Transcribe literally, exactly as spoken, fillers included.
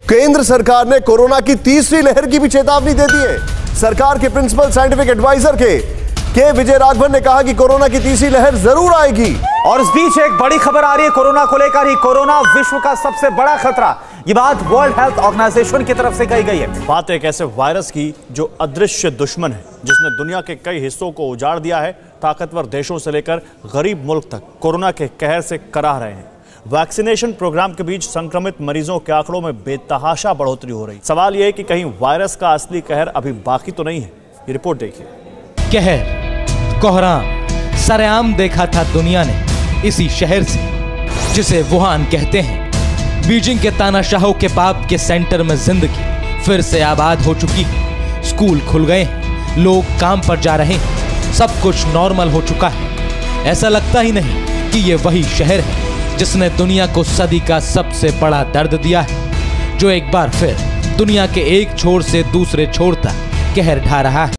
केंद्र सरकार ने कोरोना की तीसरी लहर की भी चेतावनी दे दी है। सरकार के प्रिंसिपल साइंटिफिक एडवाइजर के के विजय राघवन ने कहा कि कोरोना की तीसरी लहर जरूर आएगी। और इस बीच एक बड़ी खबर आ रही है कोरोना को लेकर ही। कोरोना विश्व का सबसे बड़ा खतरा, ये बात वर्ल्ड हेल्थ ऑर्गेनाइजेशन की तरफ से कही गई है। बात एक ऐसे वायरस की जो अदृश्य दुश्मन है, जिसने दुनिया के कई हिस्सों को उजाड़ दिया है। ताकतवर देशों से लेकर गरीब मुल्क तक कोरोना के कहर से कराह रहे हैं। वैक्सीनेशन प्रोग्राम के बीच संक्रमित मरीजों के आंकड़ों में बेतहाशा बढ़ोतरी हो रही। सवाल यह है कि कहीं वायरस का असली कहर अभी बाकी तो नहीं है। ये रिपोर्ट देखिए। कहर, कोहराम सरेआम देखा था दुनिया ने इसी शहर से, जिसे वुहान कहते हैं। बीजिंग के तानाशाहों के पाप के सेंटर में जिंदगी फिर से आबाद हो चुकी है। स्कूल खुल गए हैं, लोग काम पर जा रहे हैं, सब कुछ नॉर्मल हो चुका है। ऐसा लगता ही नहीं कि ये वही शहर है जिसने दुनिया को सदी का सबसे बड़ा दर्द दिया है, जो एक बार फिर दुनिया के एक छोर से दूसरे छोर तक कहर ढा रहा है।